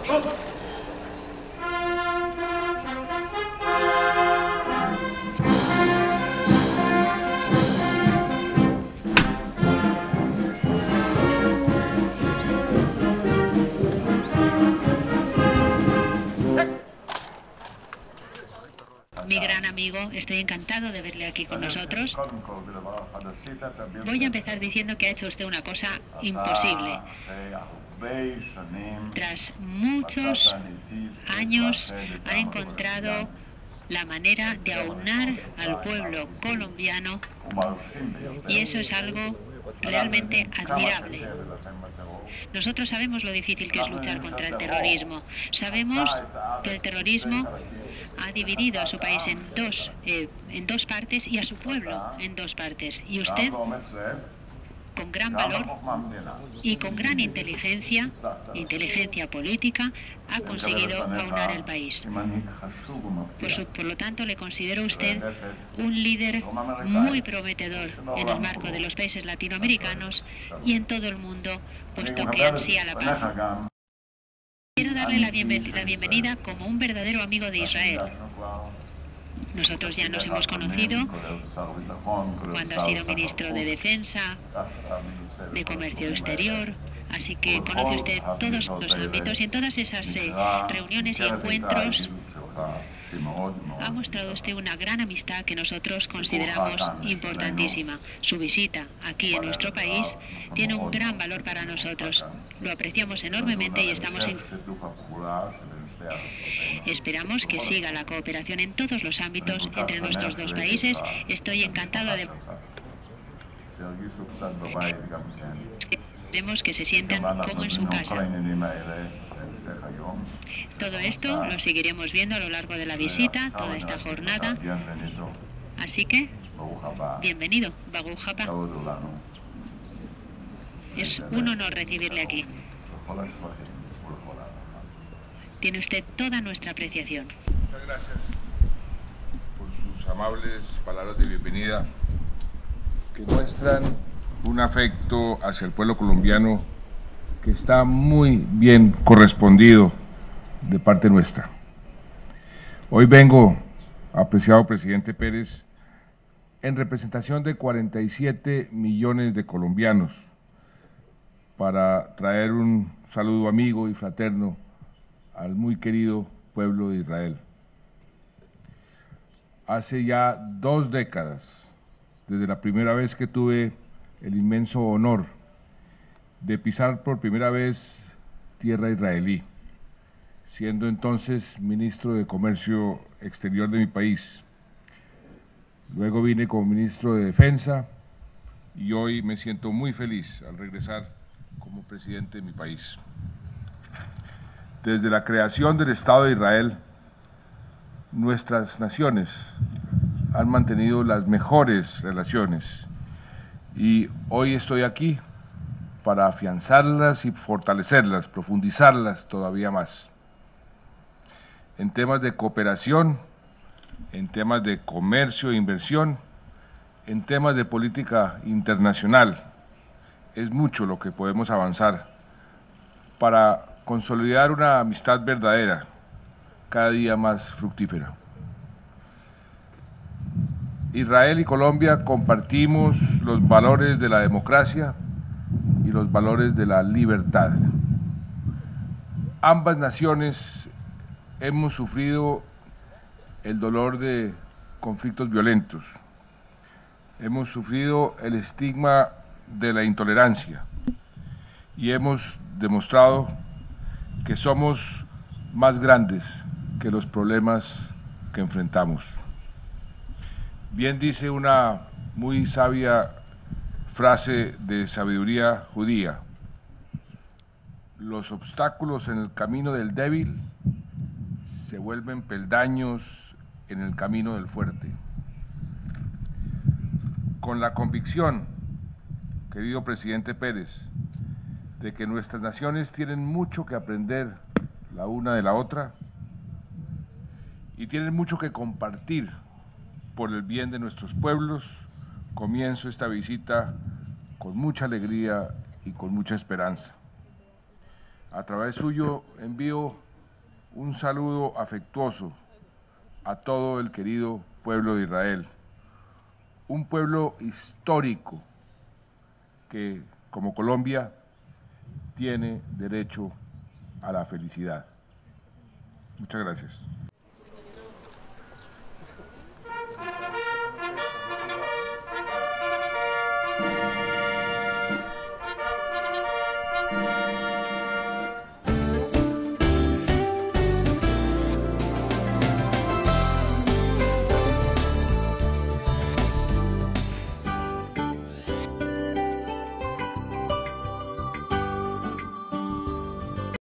Mi gran amigo, estoy encantado de verle aquí con nosotros. Voy a empezar diciendo que ha hecho usted una cosa imposible. Tras muchos años ha encontrado la manera de aunar al pueblo colombiano y eso es algo realmente admirable. Nosotros sabemos lo difícil que es luchar contra el terrorismo. Sabemos que el terrorismo ha dividido a su país en dos partes y a su pueblo en dos partes. Y usted, con gran valor y con gran inteligencia política, ha conseguido aunar el país. Por lo tanto, le considero a usted un líder muy prometedor en el marco de los países latinoamericanos y en todo el mundo, puesto que ansía la paz. Quiero darle la bienvenida como un verdadero amigo de Israel. Nosotros ya nos hemos conocido cuando ha sido ministro de Defensa, de Comercio Exterior, así que conoce usted todos los ámbitos y en todas esas reuniones y encuentros ha mostrado usted una gran amistad que nosotros consideramos importantísima. Su visita aquí en nuestro país tiene un gran valor para nosotros. Lo apreciamos enormemente y esperamos que siga la cooperación en todos los ámbitos entre nuestros dos países. Estoy encantado de queremos que se sientan como en su casa. Todo esto lo seguiremos viendo a lo largo de la visita, toda esta jornada. Así que, bienvenido, Baruch haba. Es un honor recibirle aquí. Tiene usted toda nuestra apreciación. Muchas gracias por sus amables palabras de bienvenida que muestran un afecto hacia el pueblo colombiano que está muy bien correspondido de parte nuestra. Hoy vengo, apreciado presidente Pérez, en representación de 47 millones de colombianos para traer un saludo amigo y fraterno al muy querido pueblo de Israel. Hace ya 2 décadas, desde la primera vez que tuve el inmenso honor de pisar por primera vez tierra israelí, siendo entonces ministro de Comercio Exterior de mi país. Luego vine como ministro de Defensa y hoy me siento muy feliz al regresar como presidente de mi país. Desde la creación del Estado de Israel, nuestras naciones han mantenido las mejores relaciones y hoy estoy aquí para afianzarlas y fortalecerlas, profundizarlas todavía más. En temas de cooperación, en temas de comercio e inversión, en temas de política internacional, es mucho lo que podemos avanzar para consolidar una amistad verdadera, cada día más fructífera. Israel y Colombia compartimos los valores de la democracia y los valores de la libertad. Ambas naciones hemos sufrido el dolor de conflictos violentos, hemos sufrido el estigma de la intolerancia y hemos demostrado que somos más grandes que los problemas que enfrentamos. Bien dice una muy sabia frase de sabiduría judía: los obstáculos en el camino del débil se vuelven peldaños en el camino del fuerte. Con la convicción, querido presidente Pérez, de que nuestras naciones tienen mucho que aprender la una de la otra y tienen mucho que compartir por el bien de nuestros pueblos, comienzo esta visita con mucha alegría y con mucha esperanza. A través suyo envío un saludo afectuoso a todo el querido pueblo de Israel, un pueblo histórico que, como Colombia, tiene derecho a la felicidad. Muchas gracias.